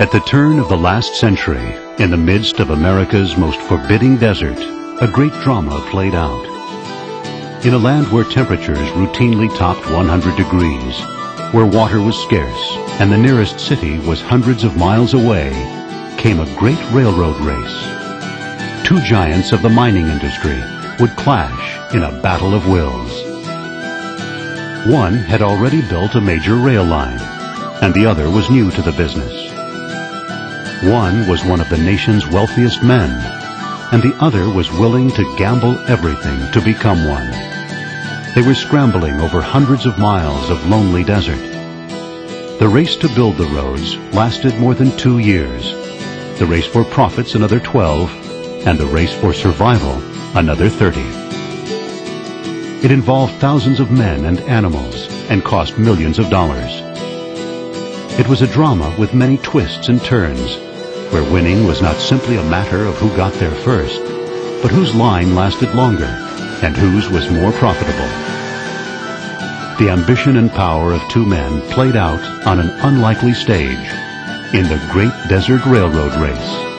At the turn of the last century, in the midst of America's most forbidding desert, a great drama played out. In a land where temperatures routinely topped 100 degrees, where water was scarce, and the nearest city was hundreds of miles away, came a great railroad race. Two giants of the mining industry would clash in a battle of wills. One had already built a major rail line, and the other was new to the business. One was one of the nation's wealthiest men, and the other was willing to gamble everything to become one. They were scrambling over hundreds of miles of lonely desert. The race to build the roads lasted more than 2 years. The race for profits another 12, and the race for survival another 30. It involved thousands of men and animals and cost millions of dollars. It was a drama with many twists and turns, where winning was not simply a matter of who got there first, but whose line lasted longer and whose was more profitable. The ambition and power of two men played out on an unlikely stage in the Great Desert Railroad Race.